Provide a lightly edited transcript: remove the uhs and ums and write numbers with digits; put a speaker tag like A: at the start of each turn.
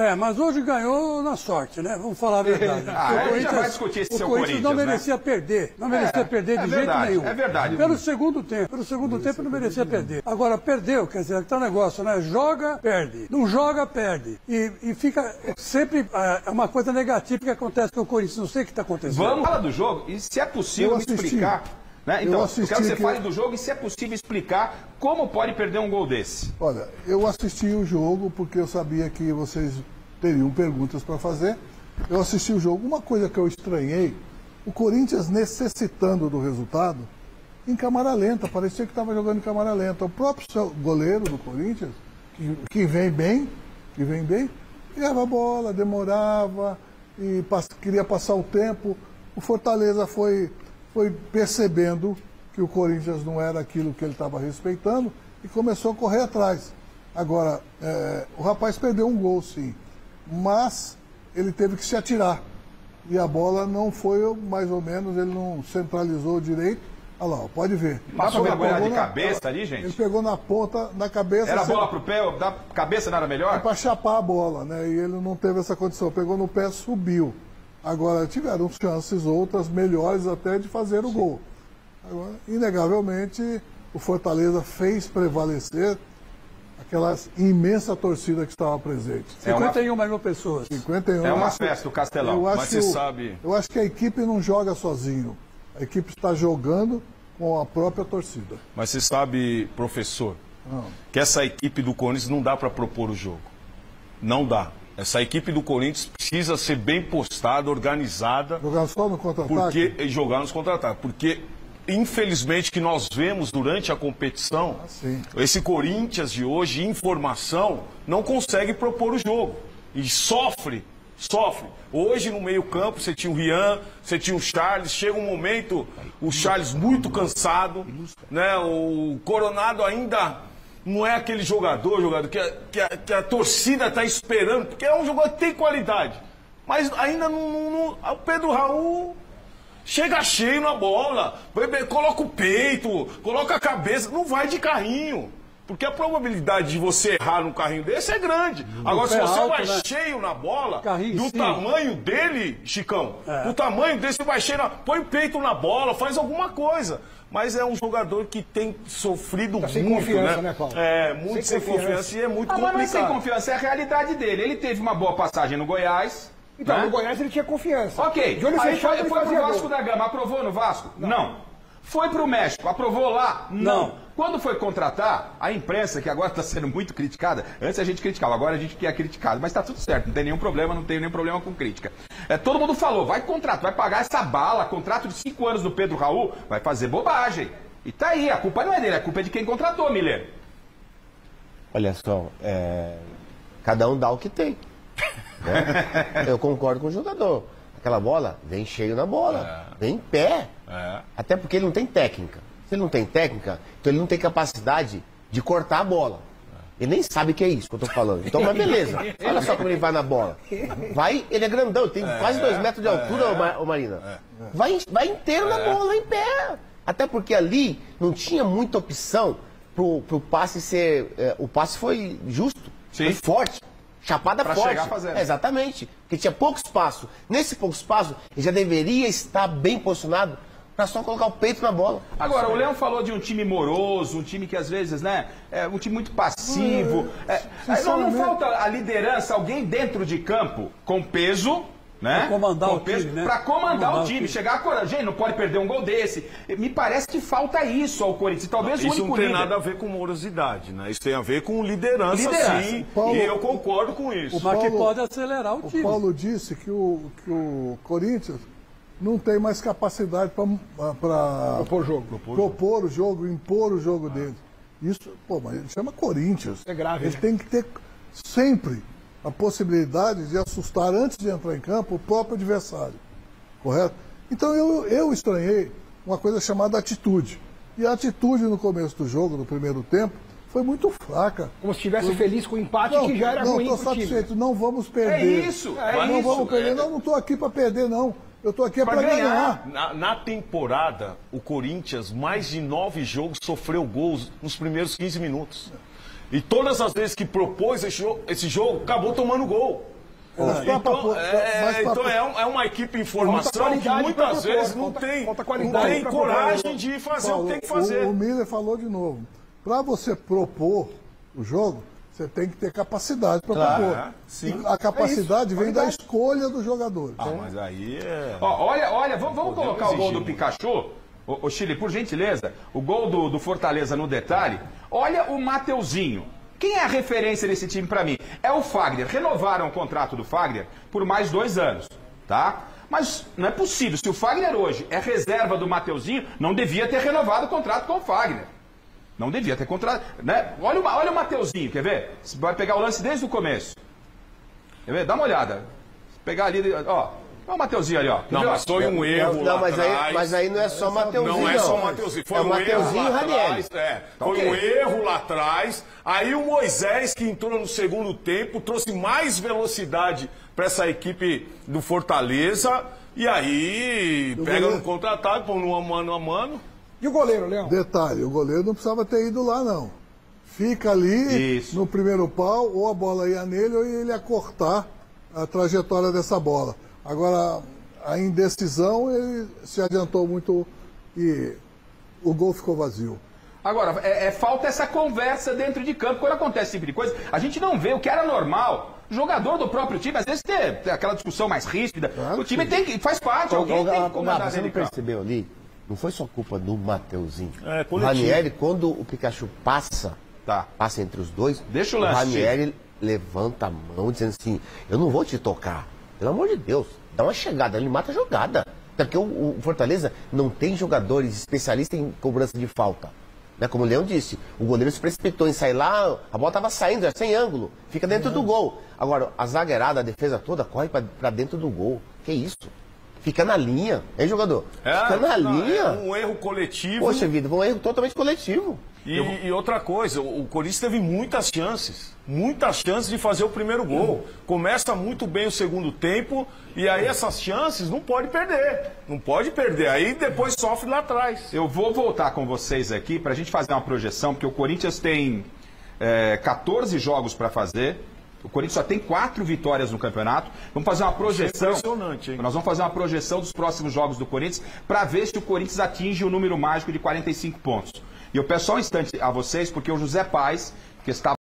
A: Mas hoje ganhou na sorte, né? Vamos falar a verdade.
B: A gente já vai discutir esse seu Corinthians,
A: não merecia perder. Não merecia perder de jeito nenhum.
B: É verdade.
A: Pelo segundo tempo não merecia perder. Agora, perdeu, quer dizer, tá um negócio, né? Joga, perde. Não joga, perde. E fica sempre uma coisa negativa que acontece com o Corinthians. Não sei o que está acontecendo.
B: Vamos falar do jogo e se é possível me explicar. Né? Então, eu quero que você fale do jogo e se é possível explicar como pode perder um gol desse.
C: Olha, eu assisti o jogo porque eu sabia que vocês teriam perguntas para fazer. Eu assisti o jogo. Uma coisa que eu estranhei, o Corinthians necessitando do resultado em câmara lenta. Parecia que estava jogando em câmara lenta. O próprio goleiro do Corinthians, que vem bem, pegava a bola, demorava e queria passar o tempo. O Fortaleza foi percebendo que o Corinthians não era aquilo que ele estava respeitando e começou a correr atrás. Agora, o rapaz perdeu um gol, sim, mas ele teve que se atirar. E a bola não foi, mais ou menos, ele não centralizou direito. Olha lá, pode ver.
B: Passou uma goleada de cabeça ali, gente?
C: Ele pegou na ponta, na cabeça.
B: Era a bola pro pé, da cabeça não era melhor?
C: É para chapar a bola, né? E ele não teve essa condição. Pegou no pé, subiu. Agora, tiveram chances outras melhores até de fazer o gol. Agora, inegavelmente, o Fortaleza fez prevalecer aquela imensa torcida que estava presente.
A: 51 mil pessoas.
C: 51.
B: É uma festa o Castelão,
C: mas você sabe... Eu acho que a equipe não joga sozinho. A equipe está jogando com a própria torcida.
D: Mas você sabe, professor, que essa equipe do Corinthians não dá para propor o jogo. Não dá. Essa equipe do Corinthians precisa ser bem postada, organizada.
C: Jogar só no contra-ataque?
D: Jogar nos contra-ataques. Porque, infelizmente, que nós vemos durante a competição, esse Corinthians de hoje, em formação, não consegue propor o jogo. E sofre. Hoje, no meio-campo, você tinha o Rian, você tinha o Charles. Chega um momento, o Charles muito cansado, né? O Coronado ainda... Não é aquele jogador que a torcida está esperando, porque é um jogador que tem qualidade. Mas ainda não. O Pedro Raul chega cheio na bola, coloca o peito, coloca a cabeça, não vai de carrinho. Porque a probabilidade de você errar num carrinho desse é grande. Agora, se você vai cheio na bola, do tamanho dele, Chicão, do tamanho desse, você vai cheio põe o peito na bola, faz alguma coisa. Mas é um jogador que tem sofrido muito,
E: sem confiança, né, Paulo?
D: Muito sem confiança e é muito complicado.
B: Mas sem confiança é a realidade dele. Ele teve uma boa passagem no Goiás.
E: Então, no Goiás ele tinha confiança.
B: Ok. Aí foi pro Vasco da Gama. Aprovou no Vasco? Não. Foi pro México. Aprovou lá? Não. Quando foi contratar, a imprensa, que agora está sendo muito criticada, antes a gente criticava, agora a gente quer criticado, mas está tudo certo, não tem nenhum problema, não tenho nenhum problema com crítica. Todo mundo falou, vai contratar, vai pagar essa bala, contrato de 5 anos do Pedro Raul, vai fazer bobagem. E tá aí, a culpa não é dele, a culpa é de quem contratou, Miller.
F: Olha só, cada um dá o que tem. Né? Eu concordo com o jogador. Aquela bola, vem cheio na bola, vem em pé. Até porque ele não tem técnica. Se ele não tem técnica, então ele não tem capacidade de cortar a bola. Ele nem sabe o que é isso que eu tô falando. Então, mas beleza. Olha só como ele vai na bola. Vai, ele é grandão, tem quase 2 metros de altura, ô Marina. Vai inteiro na bola, em pé. Até porque ali não tinha muita opção pro passe ser... o passe foi justo, foi forte. Chapada forte.
B: Chegar fazendo.
F: Exatamente. Porque tinha pouco espaço. Nesse pouco espaço, ele já deveria estar bem posicionado para só colocar o peito na bola.
B: Agora, o Leão falou de um time moroso, um time que às vezes, né, é um time muito passivo. Não falta a liderança, alguém dentro de campo com peso, né?
A: Para comandar o time, né?
B: Para comandar o time, chegar a coragem, não pode perder um gol desse. Me parece que falta isso ao Corinthians. Talvez
D: isso
B: o único
D: não tem
B: líder...
D: nada a ver com morosidade, né? Isso tem a ver com liderança. Sim.
C: Paulo,
D: e eu concordo com isso.
A: Mas que pode acelerar o time.
C: O Paulo disse que o Corinthians não tem mais capacidade para propor o jogo, impor o jogo dele. Isso, mas ele chama Corinthians.
E: É grave.
C: Ele tem que ter sempre a possibilidade de assustar antes de entrar em campo o próprio adversário. Correto? Então eu estranhei uma coisa chamada atitude. E a atitude no começo do jogo, no primeiro tempo, foi muito fraca.
E: Como se estivesse feliz com o empate, que já era ruim pro time.
C: Não, estou satisfeito, não vamos perder.
B: É isso,
C: não vamos perder, não estou aqui para perder, não. Eu estou aqui para ganhar.
D: Na temporada, o Corinthians, mais de 9 jogos, sofreu gols nos primeiros 15 minutos. E todas as vezes que propôs esse jogo, acabou tomando gol. Então é uma equipe em formação que muitas vezes não tem coragem de fazer o que tem que fazer.
C: O Miller falou de novo. Para você propor o jogo, você tem que ter capacidade para propor. Sim. A capacidade vem da escolha dos jogadores.
D: Mas aí é...
B: Olha, vamos colocar o gol do Pikachu. Ô Chile, por gentileza, o gol do Fortaleza no detalhe. Olha o Mateuzinho. Quem é a referência desse time para mim? É o Fagner. Renovaram o contrato do Fagner por mais 2 anos, tá? Mas não é possível. Se o Fagner hoje é reserva do Mateuzinho, não devia ter renovado o contrato com o Fagner. Não devia ter contrato, né? Olha o Mateuzinho, quer ver? Você vai pegar o lance desde o começo. Quer ver? Dá uma olhada. Pegar ali, ó. Olha o Mateuzinho ali, ó.
D: Não, mas foi um erro lá atrás.
F: Mas aí não é só Mateuzinho,
D: não. Não é só Mateuzinho. Foi um erro lá atrás. Foi um erro lá atrás. Aí o Moisés, que entrou no segundo tempo, trouxe mais velocidade para essa equipe do Fortaleza. E aí pega no contra-ataque, põe no mano a mano.
E: E o goleiro, Leão?
C: Detalhe, o goleiro não precisava ter ido lá, não. Fica ali no primeiro pau, ou a bola ia nele, ou ele ia cortar a trajetória dessa bola. Agora, a indecisão, ele se adiantou muito e o gol ficou vazio.
B: Agora, falta essa conversa dentro de campo. Quando acontece esse tipo de coisa, a gente não vê o que era normal. O jogador do próprio time, às vezes, tem aquela discussão mais ríspida. Claro, o time faz parte, alguém tem que comandar
F: você não percebeu ali? Não foi só culpa do Mateuzinho.
D: O
F: Ranieri, quando o Pikachu passa entre os dois,
B: deixa o lance,
F: Ranieri levanta a mão dizendo assim, eu não vou te tocar. Pelo amor de Deus, dá uma chegada, ele mata a jogada. Porque o Fortaleza não tem jogadores especialistas em cobrança de falta. Né? Como o Leão disse, o goleiro se precipitou em sair lá, a bola estava saindo, sem ângulo, fica dentro do gol. Agora, a zagueirada, a defesa toda, corre para dentro do gol. Que isso? Fica na linha, hein, jogador? Fica na linha.
D: É um erro coletivo.
F: Poxa vida, foi um erro totalmente coletivo.
D: E outra coisa, o Corinthians teve muitas chances de fazer o primeiro gol. Começa muito bem o segundo tempo e aí essas chances não pode perder. Não pode perder, aí depois sofre lá atrás.
B: Eu vou voltar com vocês aqui para a gente fazer uma projeção, porque o Corinthians tem 14 jogos para fazer. O Corinthians só tem 4 vitórias no campeonato. Vamos fazer uma projeção.
D: Isso é impressionante, hein?
B: Nós vamos fazer uma projeção dos próximos jogos do Corinthians para ver se o Corinthians atinge o número mágico de 45 pontos. E eu peço só um instante a vocês, porque o José Paes, que está